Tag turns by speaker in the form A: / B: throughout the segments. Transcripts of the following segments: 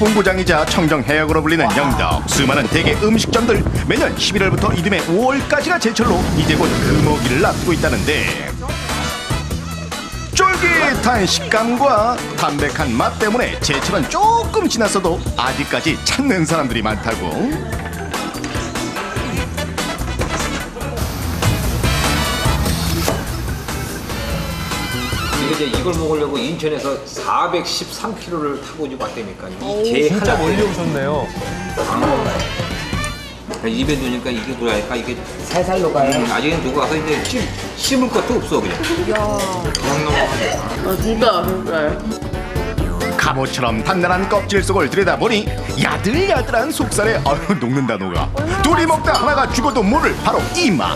A: 본부장이자 청정해역으로 불리는 영덕. 수많은 대게 음식점들 매년 11월부터 이듬해 5월까지가 제철로 이제 곧 금어기를 앞두고 있다는데 쫄깃한 식감과 담백한 맛 때문에 제철은 조금 지났어도 아직까지 찾는 사람들이 많다고.
B: 이제 이걸 먹으려고 인천에서 413km를 타고 이제 왔다니까. 이
C: 진짜 멀리 오셨네요.
B: 입에 넣으니까 이게 뭐랄까 이게 살살 녹아요. 아직은 녹아서 이제 씹을 것도 없어 그냥. 그냥 넘어가네.
D: 아 진짜 맛있어요.
A: 갑오처럼 단단한 껍질 속을 들여다보니 야들야들한 속살에 녹는다 녹아. 둘이 먹다 하나가 죽어도 모를 바로 이 맛.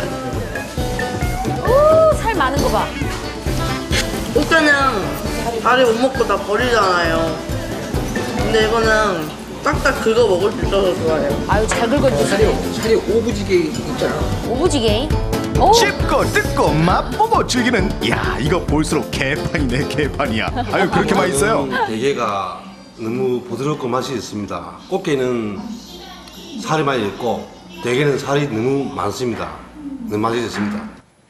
E: 오, 살 많은 거 봐.
D: 꽃게는 다리 못 먹고 다 버리잖아요. 근데 이거는 딱딱 긁어 먹을 수 있어서 좋아요.
E: 아유, 잘 긁어주세요.
B: 살이 오부지게 있잖아.
E: 오부지게. 오,
A: 씹고 뜯고 맛보고 즐기는 야 이거 볼수록 개판이네 개판이야. 아유 그렇게 맛있어요.
F: 대게가 너무 부드럽고 맛이 있습니다. 꽃게는 살이 많이 있고 대게는 살이 너무 많습니다. 너무 맛있습니다.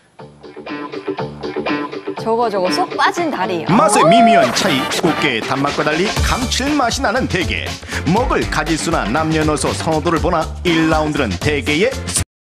E: 저거 쏙 빠진 다리.
A: 맛의 미미한 차이. 꽃게의 단맛과 달리 감칠맛이 나는 대게. 먹을 가짓수나 남녀노소 선호도를 보나 1라운드는 대게의